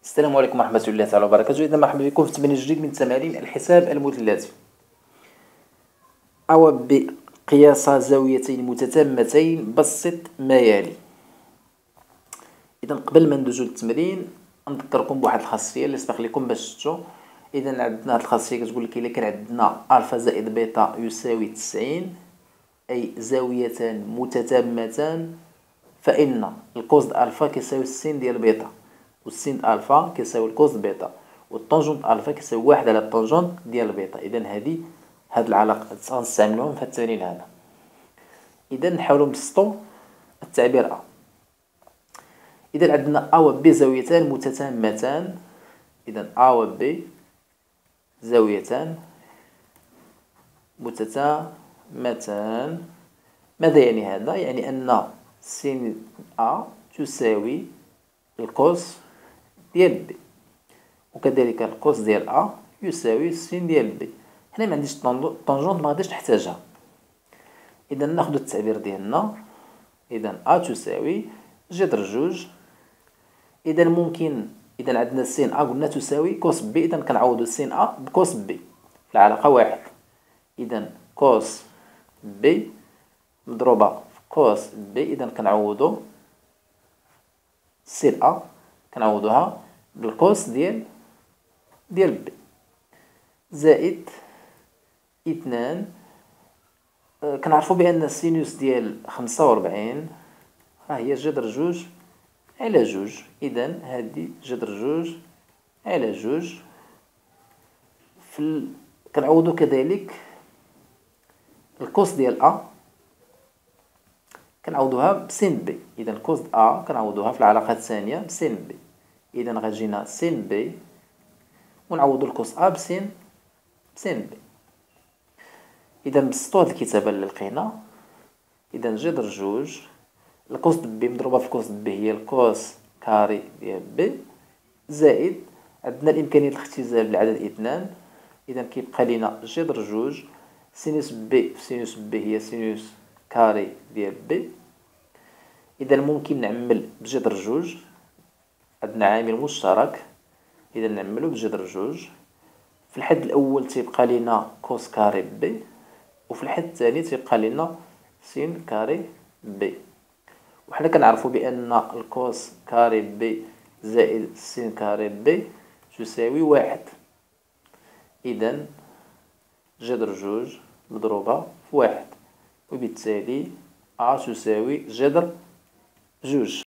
السلام عليكم ورحمة الله تعالى وبركاته. إذا مرحبا بكم في تمرين جديد من تمارين الحساب المثلثي. أو بقياس زاويتين متتامتين بسط ما يلي. إذا قبل ما ندوزو للتمرين نذكركم بواحد الخاصية اللي سبق لكم باش شفتو. إذا عندنا هاد الخاصية كتقول لك إلا كان عندنا ألفا زائد بيتا يساوي 90، أي زاويتان متتامتان، فإن الكوز د ألفا كيساوي السين ديال بيتا، والسين ألفا كيساوي الكوز بيتا، والطونجونت ألفا كيساوي واحد على الطونجونت ديال بيتا. إذا هاد العلاقات غنستعملوهم في هاد التمرين هذا. إذا نحاولو نبسطو التعبير أ. إذا عندنا أ و بي زاويتان متتامتان، إذا أ و بي زاويتان متتامتان. ماذا يعني هذا؟ يعني أن سين أ تساوي الكوس ديال بي، وكذلك الكوس ديال أ يساوي السين ديال بي. هنا معنديش طونجونت مغاديش نحتاجها. إذا ناخدو التعبير ديالنا. إذا أ تساوي جذر جوج. إذا ممكن إذا عندنا سين أ قلنا تساوي كوس بي، إذا كنعوضو سين أ بكوس بي في العلاقة واحد. إذا كوس بي مضروبة في كوس بي، إذا كنعوضو سين أ كنعوضوها بالكوس ديال بي، زائد اثنان. كنعرفو بأن السينوس ديال 45 ها هي جذر جوج على جوج. إذا هادي جذر جوج على جوج كنعوضو كذلك الكوس ديال أ كنعوضوها بسين بي. إذا الكوس د أ كنعوضوها في العلاقة الثانية بسين بي. إذا غتجينا سين بي ونعوضو الكوس أ بسين بي. إذا نبسطو هاد الكتابة اللي لقينا. إذا جذر جوج الكوس د بي مضروبة في كوس د بي هي الكوس كاري ديال بي، زائد عندنا الإمكانية الاختزال بالعدد اثنان. إذا كيبقى لينا جذر جوج سينوس بي في سينوس بي هي سينوس كاري ديال بي. إذا ممكن نعمل بجذر جوج، عندنا عامل مشترك، إذا نعملو بجذر جوج. في الحد الأول تيبقى لينا كوس كاري بي، وفي الحد الثاني تيبقى لينا سين كاري بي. وحنا كنعرفو بأن الكوس كاري بي زائد سين كاري بي تساوي واحد. إذا جذر جوج مضروبة في واحد، وبالتالي أ تساوي جذر جوج.